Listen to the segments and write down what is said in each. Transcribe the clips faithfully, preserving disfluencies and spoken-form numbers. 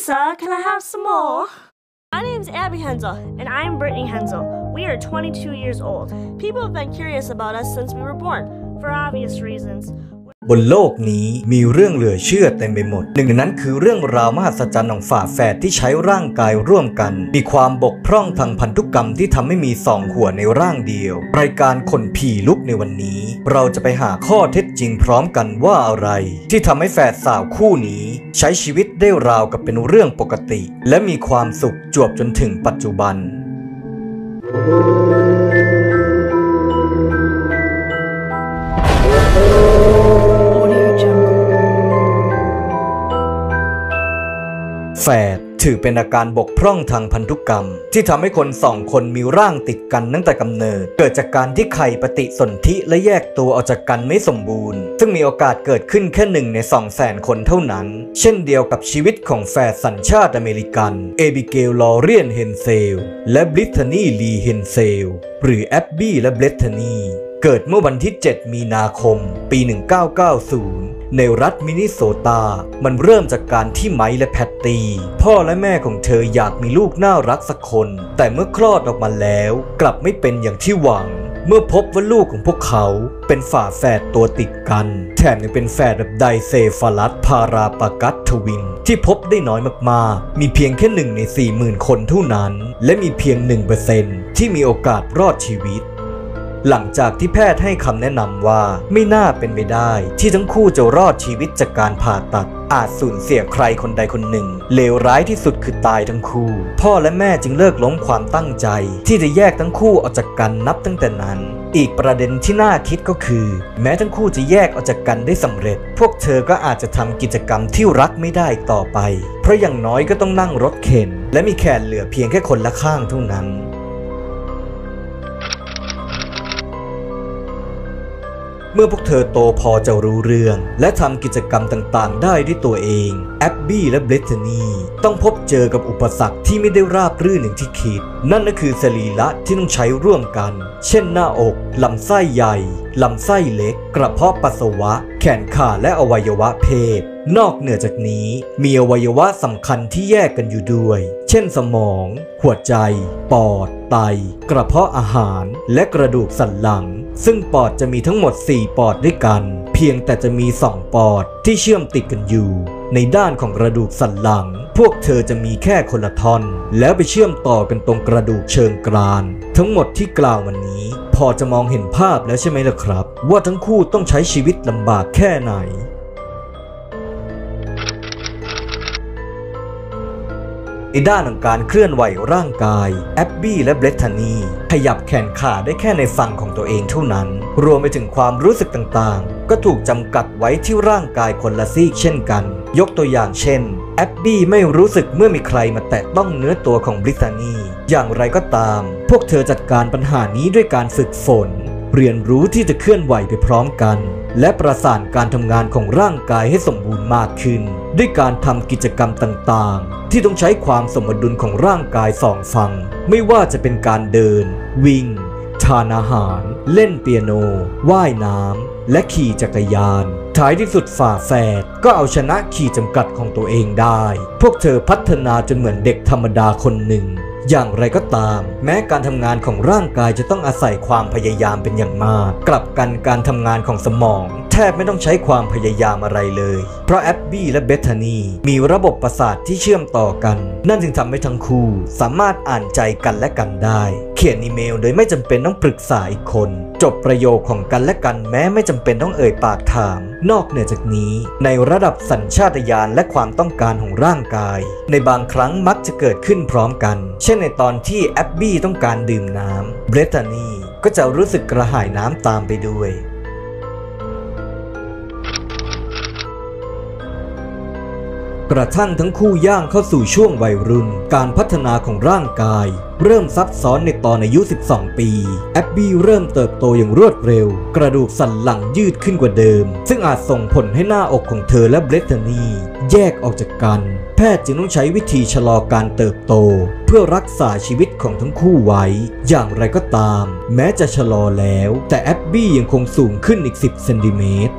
Lisa, can I have some more? My name's Abby Hensel, and I'm Brittany Hensel. We are twenty-two years old. People have been curious about us since we were born, for obvious reasons. บนโลกนี้มีเรื่องเหลือเชื่อเต็มไปหมดหนึ่งในนั้นคือเรื่องราวมหัศจรรย์ของฝาแฝดที่ใช้ร่างกายร่วมกันมีความบกพร่องทางพันธุกรรมที่ทำให้มีสองหัวในร่างเดียวรายการคนผีลุกในวันนี้เราจะไปหาข้อเท็จจริงพร้อมกันว่าอะไรที่ทำให้แฝดสาวคู่นี้ใช้ชีวิตได้ราวกับเป็นเรื่องปกติและมีความสุขจวบจนถึงปัจจุบันแฝดถือเป็นอาการบกพร่องทางพันธุกรรมที่ทำให้คนสองคนมีร่างติดกันตั้งแต่กำเนิดเกิดจากการที่ไข่ปฏิสนธิและแยกตัวออกจากกันไม่สมบูรณ์ซึ่งมีโอกาสเกิดขึ้นแค่หนึ่งในสองแสนคนเท่านั้นเช่นเดียวกับชีวิตของแฝดสัญชาติอเมริกันเอบิเกลลอเรียนเฮนเซลและบริตานีลีเฮนเซลหรือแอบบี้และเบรตทานีเกิดเมื่อวันที่เจ็ดมีนาคมปีหนึ่งพันเก้าร้อยเก้าสิบในรัฐมินนิโซตามันเริ่มจากการที่ไมค์และแพตตี้พ่อและแม่ของเธออยากมีลูกน่ารักสักคนแต่เมื่อคลอดออกมาแล้วกลับไม่เป็นอย่างที่หวังเมื่อพบว่าลูกของพวกเขาเป็นฝาแฝดตัวติดกันแถมยังเป็นแฝดแบบไดเซฟาลัสพาราปากัสทวินที่พบได้น้อยมากๆมีเพียงแค่หนึ่งในสี่หมื่นคนเท่านั้นและมีเพียง หนึ่งเปอร์เซ็นต์ ที่มีโอกาสรอดชีวิตหลังจากที่แพทย์ให้คำแนะนำว่าไม่น่าเป็นไปได้ที่ทั้งคู่จะรอดชีวิตจากการผ่าตัดอาจสูญเสียใครคนใดคนหนึ่งเลวร้ายที่สุดคือตายทั้งคู่พ่อและแม่จึงเลิกล้มความตั้งใจที่จะแยกทั้งคู่ออกจากกันนับตั้งแต่นั้นอีกประเด็นที่น่าคิดก็คือแม้ทั้งคู่จะแยกออกจากกันได้สำเร็จพวกเธอก็อาจจะทำกิจกรรมที่รักไม่ได้ต่อไปเพราะอย่างน้อยก็ต้องนั่งรถเข็นและมีแขนเหลือเพียงแค่คนละข้างเท่านั้นเมื่อพวกเธอโตพอจะรู้เรื่องและทำกิจกรรมต่างๆได้ด้วยตัวเองแอบบี้และเบรตทานีต้องพบเจอกับอุปสรรคที่ไม่ได้ราบรื่นอย่างที่คิดนั่นก็คือสรีระที่ต้องใช้ร่วมกันเช่นหน้าอกลำไส้ใหญ่ลำไส้เล็กกระเพาะปัสสาวะแขนขาและอวัยวะเพศนอกเหนือจากนี้มีอวัยวะสำคัญที่แยกกันอยู่ด้วยเช่นสมองหัวใจปอดไตกระเพาะอาหารและกระดูกสันหลังซึ่งปอดจะมีทั้งหมดสี่ปอดด้วยกันเพียงแต่จะมีสองปอดที่เชื่อมติดกันอยู่ในด้านของกระดูกสันหลังพวกเธอจะมีแค่คนละท่อนแล้วไปเชื่อมต่อกันตรงกระดูกเชิงกรานทั้งหมดที่กล่าววันนี้พอจะมองเห็นภาพแล้วใช่ไหมล่ะครับว่าทั้งคู่ต้องใช้ชีวิตลำบากแค่ไหนในด้านของการเคลื่อนไหวร่างกายแอบบี้และเบรตทานีขยับแขนขาได้แค่ในฝั่งของตัวเองเท่านั้นรวมไปถึงความรู้สึกต่างๆก็ถูกจำกัดไว้ที่ร่างกายคนละซีกเช่นกันยกตัวอย่างเช่นแอบบี้ไม่รู้สึกเมื่อมีใครมาแตะต้องเนื้อตัวของเบรตทานีอย่างไรก็ตามพวกเธอจัดการปัญหานี้ด้วยการฝึกฝนเรียนรู้ที่จะเคลื่อนไหวไปพร้อมกันและประสานการทำงานของร่างกายให้สมบูรณ์มากขึ้นด้วยการทำกิจกรรมต่างๆที่ต้องใช้ความสมดุลของร่างกายสองฝั่งไม่ว่าจะเป็นการเดินวิ่งทานอาหารเล่นเปียโนว่ายน้ำและขี่จักรยานท้ายที่สุดฝาแฝดก็เอาชนะขีดจำกัดของตัวเองได้พวกเธอพัฒนาจนเหมือนเด็กธรรมดาคนหนึ่งอย่างไรก็ตามแม้การทำงานของร่างกายจะต้องอาศัยความพยายามเป็นอย่างมากกลับกันการทำงานของสมองแทบไม่ต้องใช้ความพยายามอะไรเลยเพราะแอบบี้และเบรตทานีมีระบบประสาทที่เชื่อมต่อกันนั่นจึงทำให้ทั้งคู่สามารถอ่านใจกันและกันได้เขียนอีเมลโดยไม่จำเป็นต้องปรึกษาอีกคนจบประโยคของกันและกันแม้ไม่จำเป็นต้องเอ่ยปากถามนอกเหนือจากนี้ในระดับสัญชาตญาณและความต้องการของร่างกายในบางครั้งมักจะเกิดขึ้นพร้อมกันเช่นในตอนที่แอบบี้ต้องการดื่มน้ำเบรตทานีก็จะรู้สึกกระหายน้ำตามไปด้วยกระทั่งทั้งคู่ย่างเข้าสู่ช่วงวัยรุ่นการพัฒนาของร่างกายเริ่มซับซ้อนในตอนอายุสิบสองปีแอบบี้เริ่มเติบโตอย่างรวดเร็วกระดูกสันหลังยืดขึ้นกว่าเดิมซึ่งอาจส่งผลให้หน้าอกของเธอและเบรตทานีแยกออกจากกันแพทย์จึงต้องใช้วิธีชะลอการเติบโตเพื่อรักษาชีวิตของทั้งคู่ไว้อย่างไรก็ตามแม้จะชะลอแล้วแต่แอบบี้ยังคงสูงขึ้นอีกสิบเซนติเมตร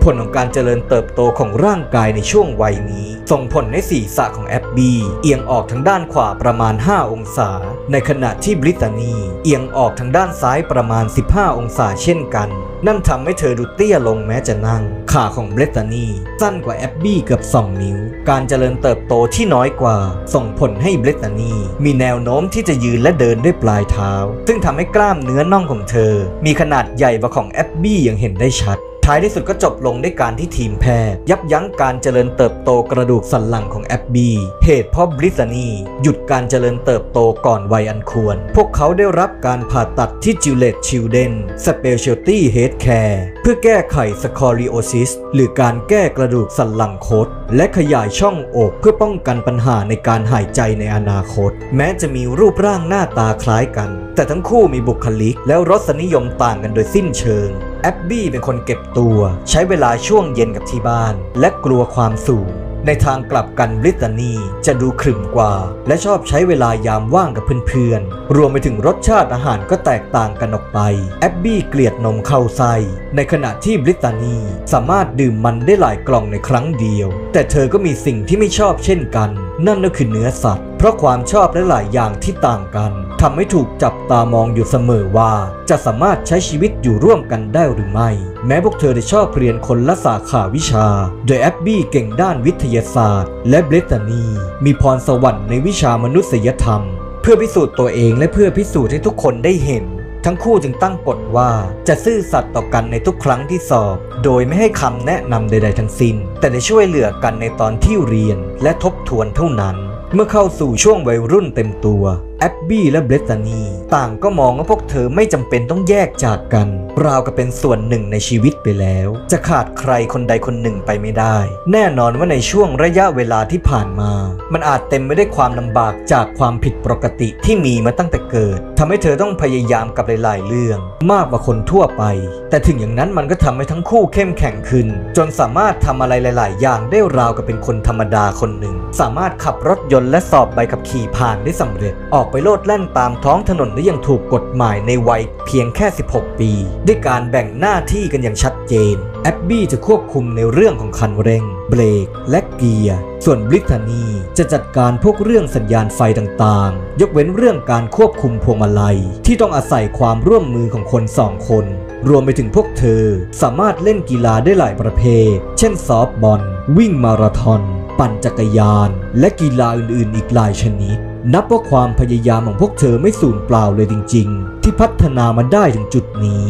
ผลของการเจริญเติบโตของร่างกายในช่วงวัยนี้ส่งผลให้ศีรษะของแอบบี้เอียงออกทางด้านขวาประมาณห้าองศาในขณะที่บริตานีเอียงออกทางด้านซ้ายประมาณสิบห้าองศาเช่นกันนั่นทำให้เธอดูเตี้ยลงแม้จะนั่งขาของบริตานีสั้นกว่าแอบบี้เกือบสองนิ้วการเจริญเติบโตที่น้อยกว่าส่งผลให้บริตานีมีแนวโน้มที่จะยืนและเดินด้วยปลายเท้าซึ่งทำให้กล้ามเนื้อน่องของเธอมีขนาดใหญ่กว่าของแอบบี้อย่างเห็นได้ชัดท้ายที่สุดก็จบลงด้วยการที่ทีมแพทย์ยับยั้งการเจริญเติบโตกระดูกสันหลังของแอบบี้เหตุเพราะบริตานีหยุดการเจริญเติบโตก่อนวัยอันควรพวกเขาได้รับการผ่าตัดที่ Gillette Children's Specialty Healthcare เพื่อแก้ไขสคอริโอซิสหรือการแก้กระดูกสันหลังคดและขยายช่องอกเพื่อป้องกันปัญหาในการหายใจในอนาคตแม้จะมีรูปร่างหน้าตาคล้ายกันแต่ทั้งคู่มีบุคลิกและรสนิยมต่างกันโดยสิ้นเชิงแอบบี้เป็นคนเก็บตัวใช้เวลาช่วงเย็นกับที่บ้านและกลัวความสูงในทางกลับกันบริตานีจะดูขรึมกว่าและชอบใช้เวลายามว่างกับเพื่อนๆรวมไปถึงรสชาติอาหารก็แตกต่างกันออกไปแอบบี้เกลียดนมเข้าไส้ในขณะที่บริตานีสามารถดื่มมันได้หลายกล่องในครั้งเดียวแต่เธอก็มีสิ่งที่ไม่ชอบเช่นกันนั่นก็คือเนื้อสัตว์เพราะความชอบและหลายอย่างที่ต่างกันทำให้ถูกจับตามองอยู่เสมอว่าจะสามารถใช้ชีวิตอยู่ร่วมกันได้หรือไม่แม้พวกเธอได้ชอบเรียนคนละสาขาวิชาโดยแอบบี้เก่งด้านวิทยาศาสตร์และบริตานีมีพรสวรรค์ในวิชามนุษยธรรมเพื่อพิสูจน์ตัวเองและเพื่อพิสูจน์ให้ทุกคนได้เห็นทั้งคู่จึงตั้งกฎว่าจะซื่อสัตย์ต่อกันในทุกครั้งที่สอบโดยไม่ให้คำแนะนำใดๆทั้งสิ้นแต่ได้ช่วยเหลือกันในตอนที่เรียนและทบทวนเท่านั้นเมื่อเข้าสู่ช่วงวัยรุ่นเต็มตัวแอบบี้และบริตานีต่างก็มองว่าพวกเธอไม่จำเป็นต้องแยกจากกันราวกับเป็นส่วนหนึ่งในชีวิตไปแล้วจะขาดใครคนใดคนหนึ่งไปไม่ได้แน่นอนว่าในช่วงระยะเวลาที่ผ่านมามันอาจเต็มไปด้วยความลำบากจากความผิดปกติที่มีมาตั้งแต่เกิดทำให้เธอต้องพยายามกับหลายๆเรื่องมากกว่าคนทั่วไปแต่ถึงอย่างนั้นมันก็ทำให้ทั้งคู่เข้มแข็งขึ้นจนสามารถทำอะไรหลายๆอย่างได้ราวกับเป็นคนธรรมดาคนหนึ่งสามารถขับรถยนต์และสอบใบขับขี่ผ่านได้สำเร็จออกไปโลดแล่นตามท้องถนนได้อย่างถูกกฎหมายในวัยเพียงแค่สิบหกปีด้วยการแบ่งหน้าที่กันอย่างชัดเจนแอบบี้จะควบคุมในเรื่องของคันเร่งเบรกและเกียร์ส่วนบริตานีจะจัดการพวกเรื่องสัญญาณไฟต่างๆยกเว้นเรื่องการควบคุมพวงมาลัยที่ต้องอาศัยความร่วมมือของคนสองคนรวมไปถึงพวกเธอสามารถเล่นกีฬาได้หลายประเภทเช่นซอฟต์บอลวิ่งมาราธอนปั่นจักรยานและกีฬาอื่นๆอีกหลายชนิดนับว่าความพยายามของพวกเธอไม่สูญเปล่าเลยจริงๆที่พัฒนามาได้ถึงจุดนี้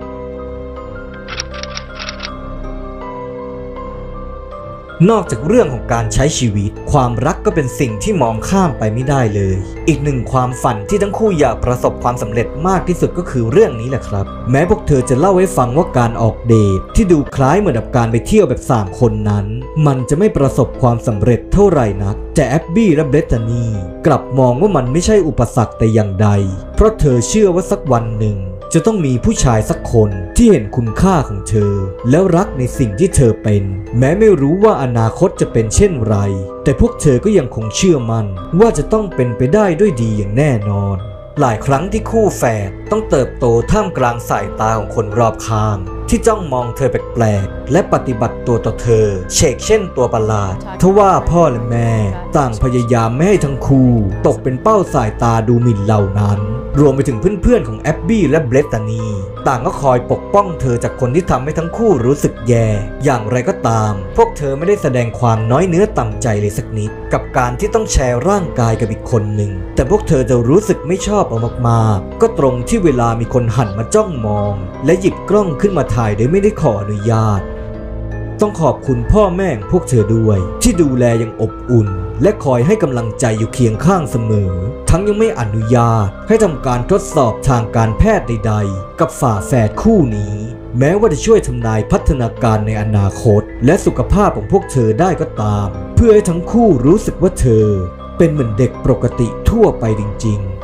นอกจากเรื่องของการใช้ชีวิตความรักก็เป็นสิ่งที่มองข้ามไปไม่ได้เลยอีกหนึ่งความฝันที่ทั้งคู่อยากประสบความสำเร็จมากที่สุดก็คือเรื่องนี้แหละครับแม้พวกเธอจะเล่าให้ฟังว่าการออกเดทที่ดูคล้ายเหมือนกับการไปเที่ยวแบบสามคนนั้นมันจะไม่ประสบความสำเร็จเท่าไหร่นักแต่แอบบี้และบริตานีกลับมองว่ามันไม่ใช่อุปสรรคแต่อย่างใดเพราะเธอเชื่อว่าสักวันหนึ่งจะต้องมีผู้ชายสักคนที่เห็นคุณค่าของเธอแล้วรักในสิ่งที่เธอเป็นแม้ไม่รู้ว่าอนาคตจะเป็นเช่นไรแต่พวกเธอก็ยังคงเชื่อมั่นว่าจะต้องเป็นไปได้ด้วยดีอย่างแน่นอนหลายครั้งที่คู่แฝดต้องเติบโตท่ามกลางสายตาของคนรอบข้างที่จ้องมองเธอแปลกๆและปฏิบัติตัวต่อเธอเชกเช่นตัวประหลาดทว่าพ่อและแม่ต่างพยายามไม่ให้ทั้งคู่ตกเป็นเป้าสายตาดูหมิ่นเหล่านั้นรวมไปถึงเพื่อนๆของแอบบี้และบริตานีต่างก็คอยปกป้องเธอจากคนที่ทำให้ทั้งคู่รู้สึกแย่อย่างไรก็ตามพวกเธอไม่ได้แสดงความน้อยเนื้อต่ำใจเลยสักนิดกับการที่ต้องแชร์ร่างกายกับอีกคนหนึ่งแต่พวกเธอจะรู้สึกไม่ชอบเอามากๆก็ตรงที่เวลามีคนหันมาจ้องมองและหยิบกล้องขึ้นมาถ่ายโดยไม่ได้ขออนุญาตต้องขอบคุณพ่อแม่พวกเธอด้วยที่ดูแลอย่างอบอุ่นและคอยให้กำลังใจอยู่เคียงข้างเสมอทั้งยังไม่อนุญาตให้ทำการทดสอบทางการแพทย์ใดๆกับฝาแฝดคู่นี้แม้ว่าจะช่วยทำนายพัฒนาการในอนาคตและสุขภาพของพวกเธอได้ก็ตามเพื่อให้ทั้งคู่รู้สึกว่าเธอเป็นเหมือนเด็กปกติทั่วไปจริงๆ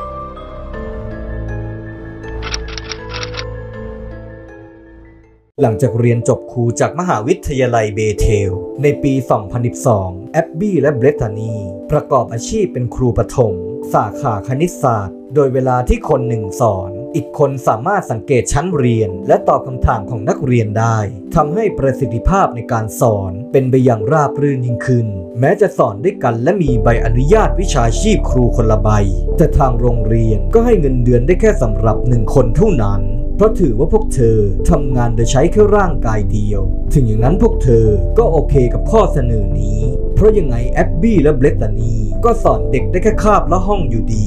หลังจากเรียนจบครูจากมหาวิทยาลัยเบเทลในปี สองพันสิบสอง แอบบี้และบริตานีประกอบอาชีพเป็นครูประถมสาขาคณิตศาสตร์โดยเวลาที่คนหนึ่งสอนอีกคนสามารถสังเกตชั้นเรียนและตอบคำถามของนักเรียนได้ทำให้ประสิทธิภาพในการสอนเป็นไปอย่างราบรื่นยิ่งขึ้นแม้จะสอนด้วยกันและมีใบอนุญาตวิชาชีพครูคนละใบแต่ทางโรงเรียนก็ให้เงินเดือนได้แค่สำหรับหนึ่งคนเท่านั้นเพราะถือว่าพวกเธอทำงานโดยใช้แค่ร่างกายเดียวถึงอย่างนั้นพวกเธอก็โอเคกับข้อเสนอนี้เพราะยังไงแอบบี้และเบรตตานีก็สอนเด็กได้แค่คาบละห้องอยู่ดี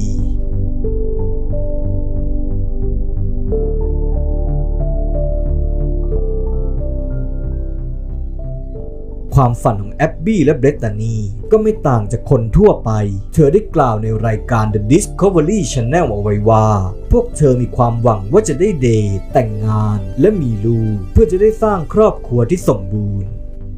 ความฝันของแอบบี้และเบรตตานีก็ไม่ต่างจากคนทั่วไปเธอได้กล่าวในรายการ The Discovery Channel เอาไว้ว่าพวกเธอมีความหวังว่าจะได้เดทแต่งงานและมีลูกเพื่อจะได้สร้างครอบครัวที่สมบูรณ์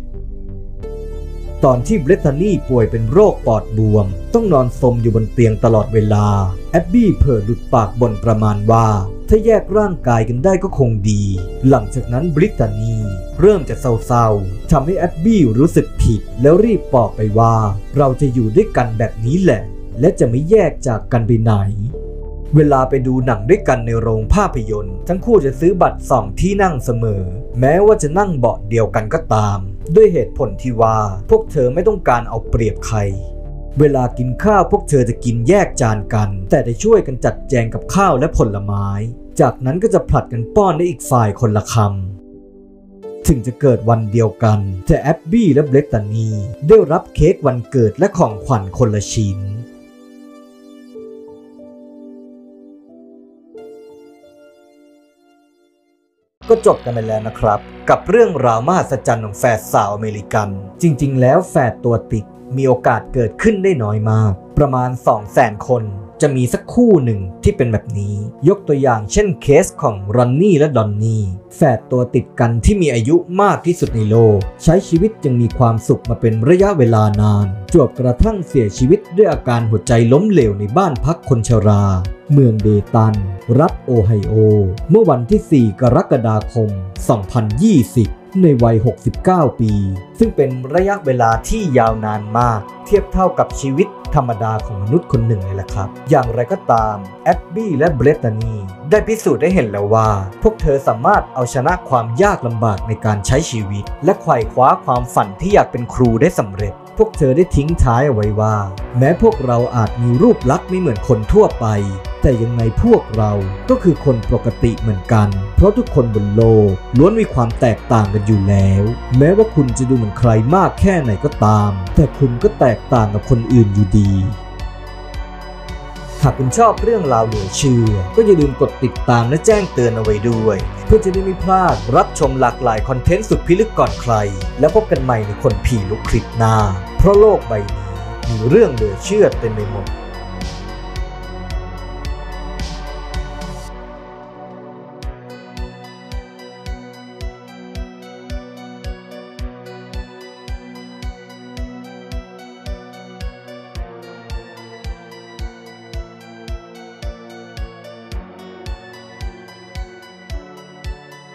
ตอนที่เบรตตานีป่วยเป็นโรคปอดบวมต้องนอนซมอยู่บนเตียงตลอดเวลาแอบบี้เผลอหลุดปากบ่นประมาณว่าถ้าแยกร่างกายกันได้ก็คงดีหลังจากนั้นเบรตตานีเริ่มจะเศร้าๆทำให้แอบบี้รู้สึกผิดแล้วรีบบอกไปว่าเราจะอยู่ด้วยกันแบบนี้แหละและจะไม่แยกจากกันไปไหนเวลาไปดูหนังด้วยกันในโรงภาพยนตร์ทั้งคู่จะซื้อบัตรสองที่นั่งเสมอแม้ว่าจะนั่งเบาะเดียวกันก็ตามด้วยเหตุผลที่ว่าพวกเธอไม่ต้องการเอาเปรียบใครเวลากินข้าวพวกเธอจะกินแยกจานกันแต่จะช่วยกันจัดแจงกับข้าวและผลไม้จากนั้นก็จะผลัดกันป้อนให้อีกฝ่ายคนละคำถึงจะเกิดวันเดียวกันแต่แอบบี้และเบรตตานีได้รับเค้กวันเกิดและของขวัญคนละชิ้นก็จบกันไปแล้วนะครับกับเรื่องราวมหัศจรรย์ของแฝดสาวอเมริกันจริงๆแล้วแฝดตัวติดมีโอกาสเกิดขึ้นได้น้อยมากประมาณ สองแสน คนจะมีสักคู่หนึ่งที่เป็นแบบนี้ยกตัวอย่างเช่นเคสของรอนนี่และดอนนี่แฝดตัวติดกันที่มีอายุมากที่สุดในโลกใช้ชีวิตยังมีความสุขมาเป็นระยะเวลานานจวบกระทั่งเสียชีวิตด้วยอาการหัวใจล้มเหลวในบ้านพักคนชราเมืองเดตันรัฐโอไฮโอเมื่อวันที่ สี่ กรกฎาคม สองพันยี่สิบในวัย หกสิบเก้า ปีซึ่งเป็นระยะเวลาที่ยาวนานมากเทียบเท่ากับชีวิตธรรมดาของมนุษย์คนหนึ่งเลยแหละครับอย่างไรก็ตามแอบบี้และเบรตตานีได้พิสูจน์ได้เห็นแล้วว่าพวกเธอสามารถเอาชนะความยากลำบากในการใช้ชีวิตและไขว่คว้าความฝันที่อยากเป็นครูได้สำเร็จพวกเธอได้ทิ้งท้ายเอาไว้ว่าแม้พวกเราอาจมีรูปลักษณ์ไม่เหมือนคนทั่วไปแต่ยังไงพวกเราก็คือคนปกติเหมือนกันเพราะทุกคนบนโลกล้วนมีความแตกต่างกันอยู่แล้วแม้ว่าคุณจะดูเหมือนใครมากแค่ไหนก็ตามแต่คุณก็แตกต่างกับคนอื่นอยู่ดีหากคุณชอบเรื่องราวเหลือเชื่อก็อย่าลืมกดติดตามและแจ้งเตือนเอาไว้ด้วยเพื่อจะได้ไม่พลาดรับชมหลากหลายคอนเทนต์สุดพิลึกก่อนใครแล้วพบกันใหม่ในคนผีลุกคลิปหน้าเพราะโลกใบนี้มีเรื่องเหลือเชื่อเต็มไปหมด